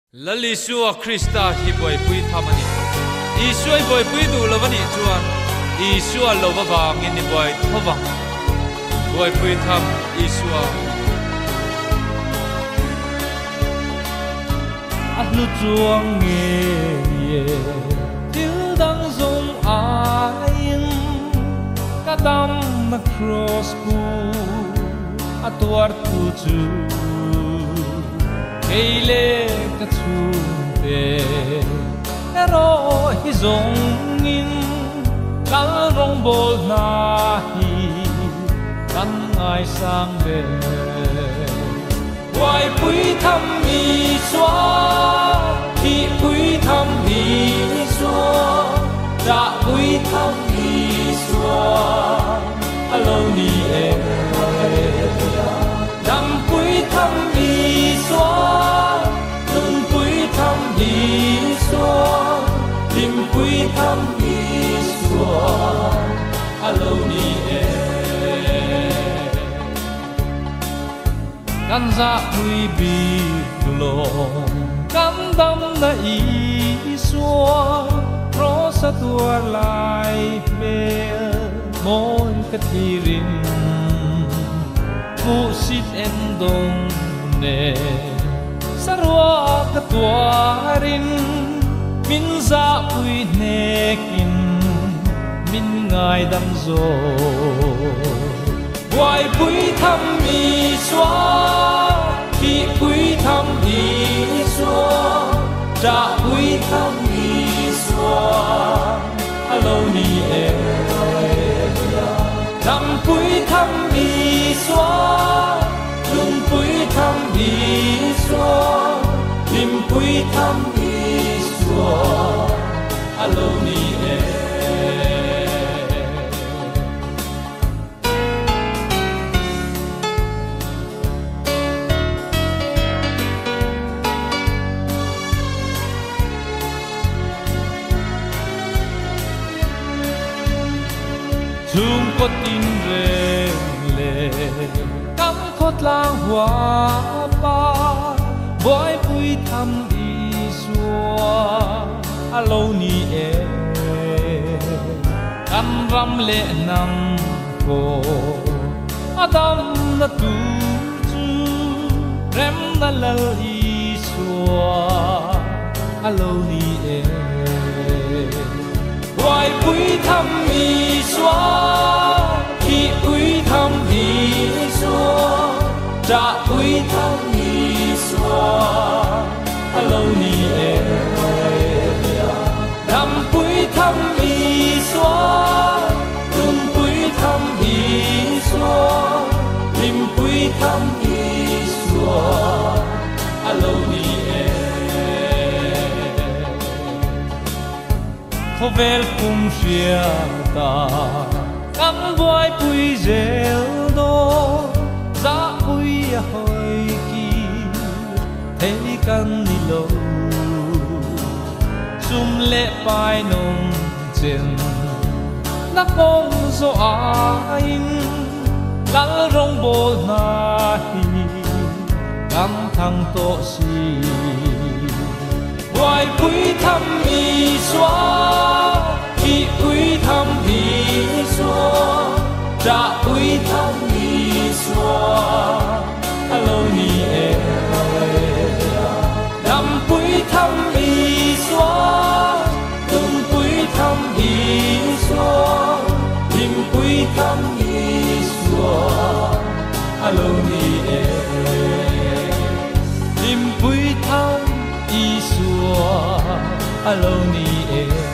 Lalisua Krista hi boy pui thamani Isui boy pui du lovani chuan Isua lovawang in boy thawang boy pui tham Isua Lu chuang nghe ye til dang zong ain ka dam na cross pu atwar tu chu keile ka chu pe ero hi zong in kal rong bol na hi kan ai sang be Wai pui tham mi xóa Thì pui tham mi xóa Đã pui tham mi xóa Alo ni em Đam pui tham mi xóa Nung pui tham mi xóa Tim pui tham mi xóa Alo ni em Kan za pui bi long kan dam na I xua ro sa tuar lai mel mon ka thirin pu sit en dong ne sarwa ka tuarin min za pui nekin min ngai dam zo Wai pui tham mi xóa Khi pui tham mi xóa Trả pui tham mi xóa Alo ni em Đam pui tham mi xóa Lung pui tham mi xóa Tim pui tham mi xóa Alo ni em Chung có tin về lệ Cắm khốt lang hoa ba Bói bùi thăm đi xua Alo ni em Cắm răm lệ năng cô Adam na tu chu Rem na lal y xua Alo ni em Wai pui tham mi xóa Khi pui tham mi xóa Trả pui tham mi xóa Alo ni em Đam pui tham mi xóa Lung pui tham mi xóa Tim pui tham mi xóa Alo ni em Khô vel kum xia ta Cam boy pui zel do Za pui a hoi ki Thế kan ni lo Sum le pai nong chen Na kong zo ain Lal rong bol na hi Cam thang to si Wai pui tham mi xóa Khi pui tham mi xóa Trả pui tham mi xóa Alo ni em Đam pui tham mi xóa Tung pui tham mi xóa Tim pui tham mi xóa Alo ni em Tim pui tham Isua Alo ni em